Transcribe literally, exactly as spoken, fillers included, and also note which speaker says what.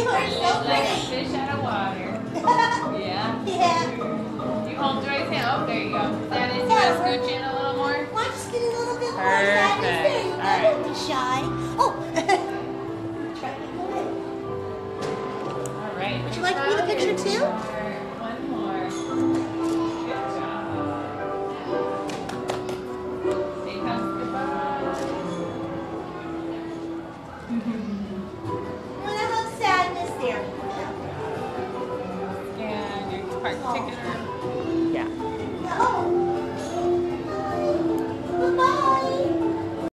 Speaker 1: You are so
Speaker 2: like a
Speaker 1: pretty.
Speaker 2: fish out of water. Yeah.
Speaker 1: Yeah.
Speaker 2: You hold Joy's hand. Oh, there you go. Sadness, you
Speaker 1: Yeah,
Speaker 2: want to
Speaker 1: we're-
Speaker 2: scooch in a little more?
Speaker 1: Why don't you just get a little bit more
Speaker 2: Perfect.
Speaker 1: sadness? There you go.
Speaker 2: All right.
Speaker 1: Don't be shy. Oh. Try to go in.
Speaker 2: All right.
Speaker 1: Would you like to be the picture too?